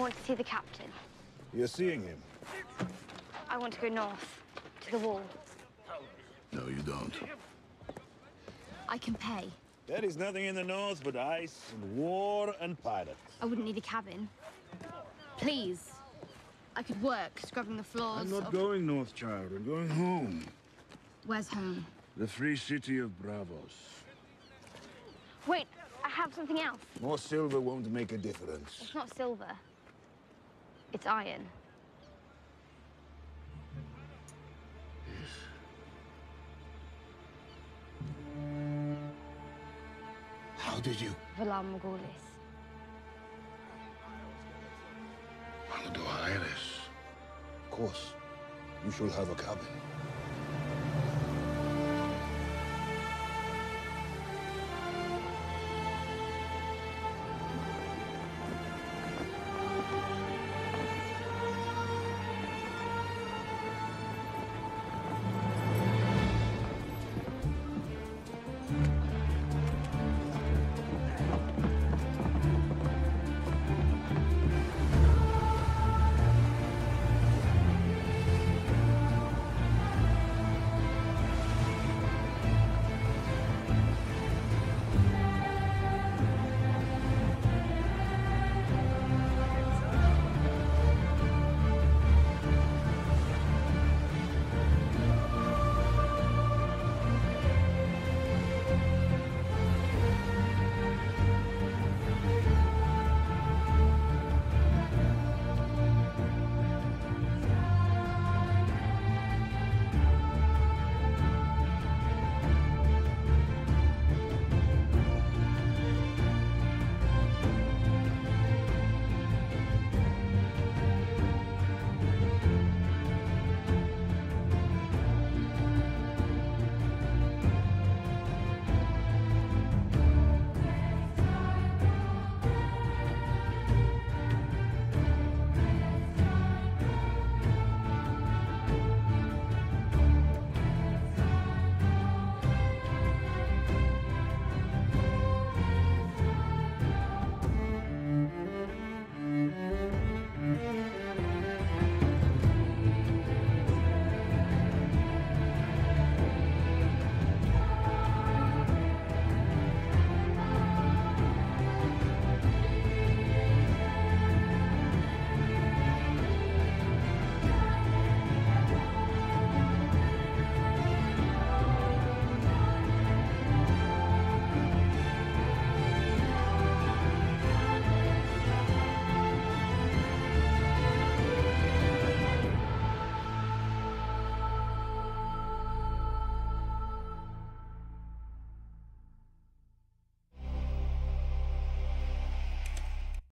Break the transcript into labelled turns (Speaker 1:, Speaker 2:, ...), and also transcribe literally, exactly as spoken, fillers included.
Speaker 1: want to see the captain.
Speaker 2: You're seeing him?
Speaker 1: I want to go north, to the wall.
Speaker 3: No, you don't.
Speaker 1: I can pay.
Speaker 2: There is nothing in the north but ice and war and pirates.
Speaker 1: I wouldn't need a cabin. Please. I could work scrubbing the floors.
Speaker 2: I'm not
Speaker 1: of...
Speaker 2: going north, child. I'm going home.
Speaker 1: Where's home?
Speaker 2: The free city of Bravos.
Speaker 1: Wait, I have something else.
Speaker 2: More silver won't make a difference.
Speaker 1: It's not silver. It's iron.
Speaker 2: Yes. How did you?
Speaker 1: Valar Morghulis.
Speaker 2: How do I this? Of course. You shall have a cabin.